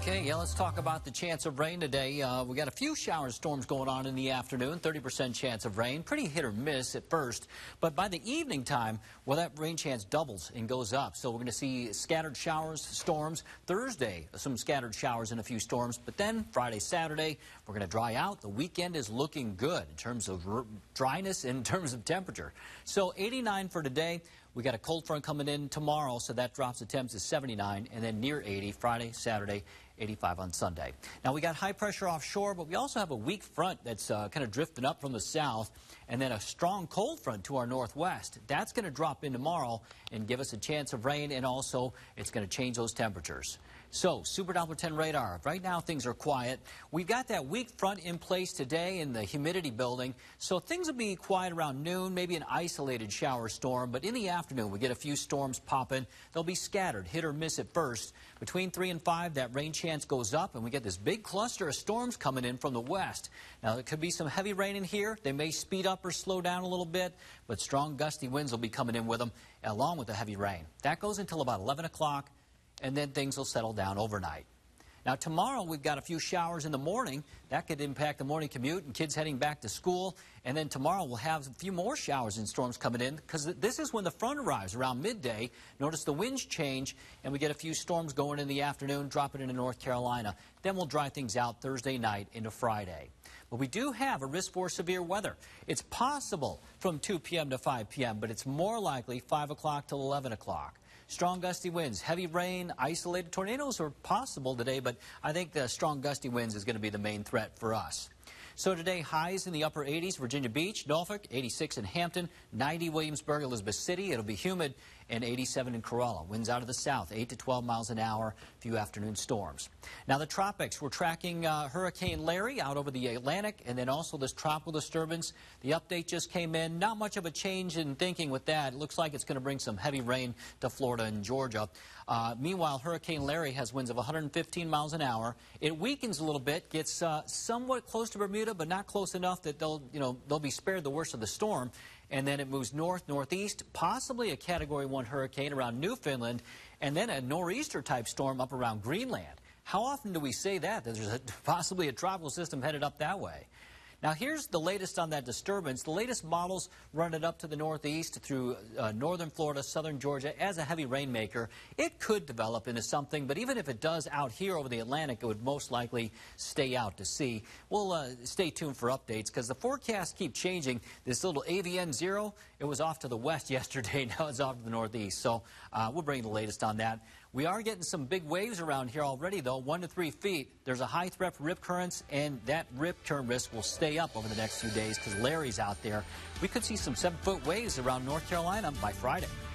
Okay, yeah, let's talk about the chance of rain today. We got a few shower storms going on in the afternoon, 30% chance of rain, pretty hit or miss at first. But by the evening time, well, that rain chance doubles and goes up. So we're going to see scattered showers, storms. Thursday, some scattered showers and a few storms. But then Friday, Saturday, we're going to dry out. The weekend is looking good in terms of dryness, in terms of temperature. So 89 for today. We got a cold front coming in tomorrow, so that drops the temps to 79, and then near 80 Friday, Saturday, 85 on Sunday. Now, we got high pressure offshore, but we also have a weak front that's kind of drifting up from the south, and then a strong cold front to our northwest. That's going to drop in tomorrow and give us a chance of rain, and also it's going to change those temperatures. So, Super Doppler 10 radar. Right now, things are quiet. We've got that weak front in place today in the humidity building, so things will be quiet around noon, maybe an isolated shower storm, but in the afternoon, we get a few storms popping. They'll be scattered, hit or miss at first. Between 3 and 5, that rain chance goes up, and we get this big cluster of storms coming in from the west. Now, there could be some heavy rain in here. They may speed up or slow down a little bit, but strong gusty winds will be coming in with them, along with the heavy rain. That goes until about 11 o'clock. And then things will settle down overnight. Now, tomorrow we've got a few showers in the morning. That could impact the morning commute and kids heading back to school. And then tomorrow we'll have a few more showers and storms coming in because this is when the front arrives around midday. Notice the winds change and we get a few storms going in the afternoon, dropping into North Carolina. Then we'll dry things out Thursday night into Friday. But we do have a risk for severe weather. It's possible from 2 p.m. to 5 p.m., but it's more likely 5 o'clock till 11 o'clock. Strong gusty winds, heavy rain, isolated tornadoes are possible today, but I think the strong gusty winds is going to be the main threat for us. So today, highs in the upper 80s, Virginia Beach, Norfolk, 86 in Hampton, 90 Williamsburg, Elizabeth City. It'll be humid, and 87 in Corolla. Winds out of the south, 8 to 12 miles an hour, a few afternoon storms. Now the tropics, we're tracking Hurricane Larry out over the Atlantic, and then also this tropical disturbance. The update just came in. Not much of a change in thinking with that. It looks like it's going to bring some heavy rain to Florida and Georgia. Meanwhile, Hurricane Larry has winds of 115 miles an hour. It weakens a little bit, gets somewhat close to Bermuda, but not close enough that they'll be spared the worst of the storm. And then it moves north-northeast, possibly a Category 1 hurricane around Newfoundland, and then a nor'easter-type storm up around Greenland. How often do we say that? There's possibly a tropical system headed up that way. Now, here's the latest on that disturbance. The latest models run it up to the northeast through northern Florida, southern Georgia as a heavy rainmaker. It could develop into something, but even if it does out here over the Atlantic, it would most likely stay out to sea. We'll stay tuned for updates because the forecasts keep changing. This little AVN 0, it was off to the west yesterday. Now it's off to the northeast. So we'll bring the latest on that. We are getting some big waves around here already, though, 1 to 3 feet. There's a high threat for rip currents, and that rip current risk will stay up over the next few days because Larry's out there. We could see some 7-foot waves around North Carolina by Friday.